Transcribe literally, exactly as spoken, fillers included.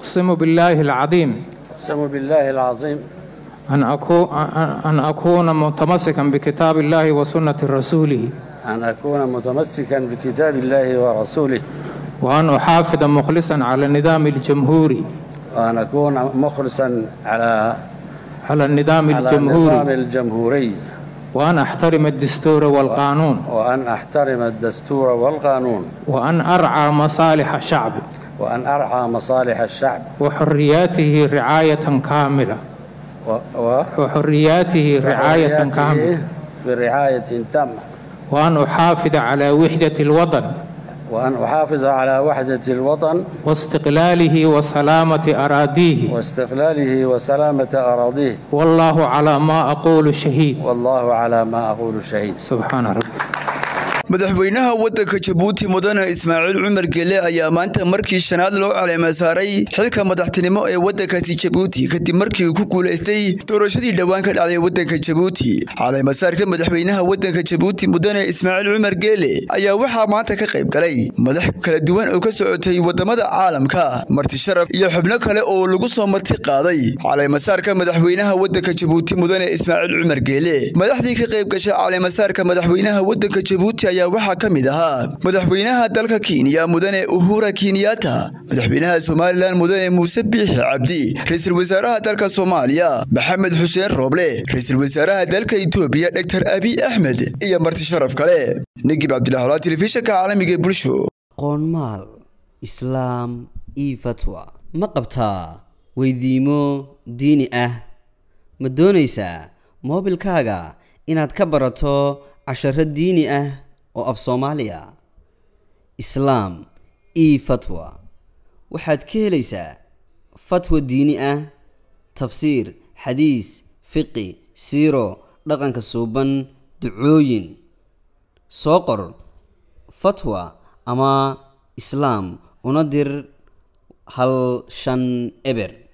أقسم بالله العظيم أقسم بالله العظيم أن أكون أن أكون متمسكا بكتاب الله وسنة رسوله أن أكون متمسكا بكتاب الله ورسوله وأن أحافظ مخلصا على النظام الجمهوري وأن أكون مخلصا على على النظام على الجمهوري النظام الجمهوري وأن أحترم الدستور والقانون وأن أحترم الدستور والقانون وأن أرعى مصالح الشعب وأن أرعى مصالح الشعب وحرياته رعاية كاملة و... و... وحرياته رعاية كاملة برعاية تامة وأن أحافظ على وحدة الوطن وأن أحافظ على وحدة الوطن واستقلاله وسلامة أراضيه واستقلاله وسلامة أراضيه والله على ما أقول شهيد والله على ما أقول شهيد. سبحان ربي. madaxweynaha waddanka Jabuuti mudane Ismaaciil Cumar Gelle ayaa maanta markii shanaad loo caleema saaray xilka madaxtinimo ee waddankaasi Jabuuti kadib markii uu ku guuleystay doorashadii dhawaan ka dhacday waddanka Jabuuti. Caleema saarka madaxweynaha waddanka Jabuuti mudane Ismaaciil Cumar Gelle ayaa waxaa maanta ka qayb galay madax kala duwan oo ka socotay wadamada caalamka, marti sharaf iyo xubno kale oo lagu soo marti qaaday. Caleema saarka madaxweynaha waddanka Jabuuti mudane Ismaaciil Cumar Gelle madaxdii ka qayb gashay caleema saarka madaxweynaha waddanka Jabuuti ayaa waxaa ka mid ahaa madaxweynaha dalka Kenya mudane Uhuru Kenyatta, madaxweynaha Somaliland mudane Muuse Biixi Cabdi, ra'iisul wasaaraha dalka Soomaaliya Maxamed Xuseen Roble, ra'iisul wasaaraha dalka Itoobiya Doctor Abiy Ahmed iyo marti sharaf kale. Nagib Cabdilaahi, telefishinka caalamiga ee Bulsho. Qoonmaal Islaam iyo fatwa ma qabtaa weydiimo diini ah ma doonaysaa moobilkaaga inaad ka barato casharo diini ah oo af Soomaaliya Islaam iyo fatwa waxaad ka helaysaa fatwa diini ah tafsiir xadiis fiqi siiro dhaqanka suuban ducooyin soo qor fatwa ama Islaam una dir hal shan eber.